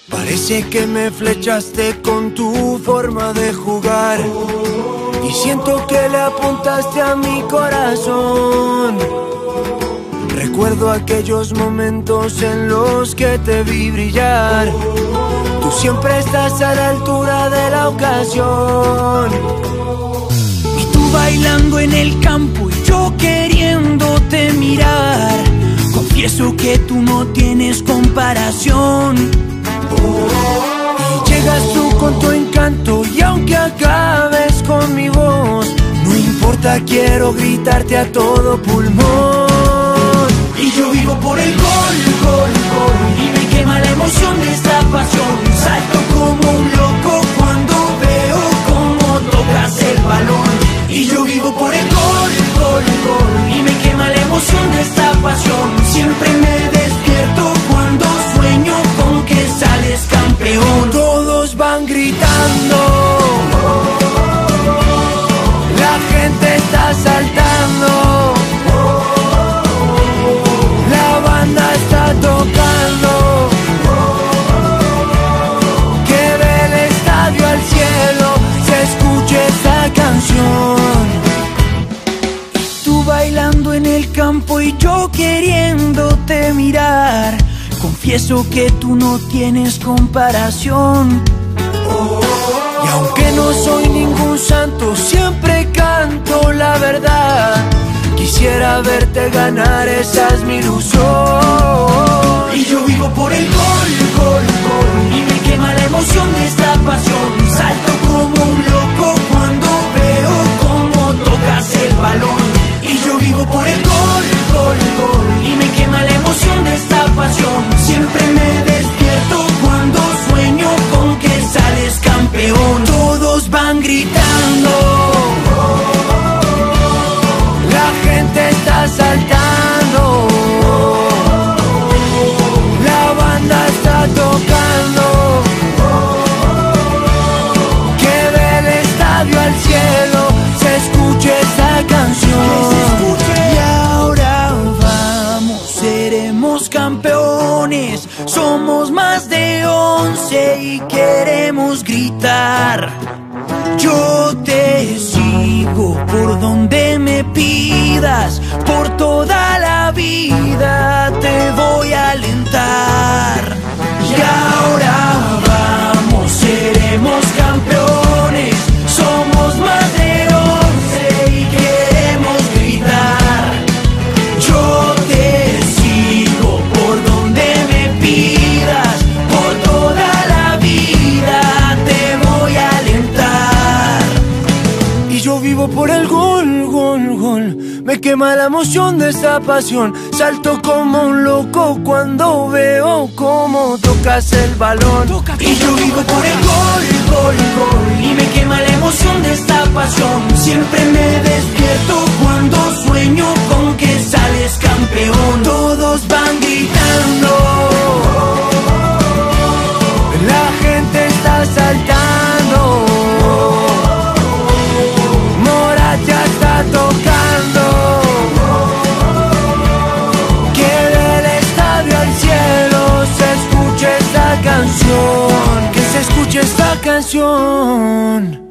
Parece que me flechaste con tu forma de jugar y siento que le apuntaste a mi corazón. Recuerdo aquellos momentos en los que te vi brillar. Tú siempre estás a la altura de la ocasión. Y tú bailando en el campo y yo queriéndote mirar. Confieso que tú no tienes comparación. Y llegas tú con tu encanto y aunque acabes con mi voz, no importa, quiero gritarte a todo pulmón. Y yo vivo por el gol, gol, gol, y me quema la emoción de esta pasión. Salto como un loco cuando veo cómo tocas el balón. Y yo vivo por el gol, gol, gol, y me quema la emoción de esta pasión. Siempre me despierto cuando sueño con que sales campeón. Todos van gritando, la gente está saltando, la banda está tocando, que del estadio al cielo se escuche esta canción. Tú bailando en el campo y yo queriéndote mirar. Confieso que tú no tienes comparación. Y aunque no soy ningún santo, siempre canto la verdad. Quisiera verte ganar, esa es mi ilusión. Y yo vivo por el gol, gol, gol, y me quema la emoción de esta pasión. Salto como un loco cuando veo cómo tocas el balón. Y yo vivo por el gol, gol, gol, y me quema la emoción de esta pasión. Siempre me despierto cuando sueño con que sales campeón. Todos van gritando, la gente está saltando, la banda está tocando, que del estadio al cielo se escuche esta canción. Y ahora vamos, seremos campeones. Somos más de 11 y queremos gritar. Yo te sigo por donde me pidas, por toda la vida te voy a alentar. Y ahora vamos, seremos campeones. Somos más de 11 y queremos gritar. Yo te sigo por donde me pidas, por toda la vida te voy a alentar. Y yo vivo por el gol, gol, gol, me quema la emoción de esta pasión. Salto como un loco cuando veo cómo tocas el balón. Y yo vivo por el gol, gol, gol, y me quema la emoción de esta pasión. Siempre me despierto cuando sueño con que sales campeón. Todos van gritando, la gente está saltando, Moracha está tocando, que del estadio al cielo se escuche esta canción, que se escuche esta canción.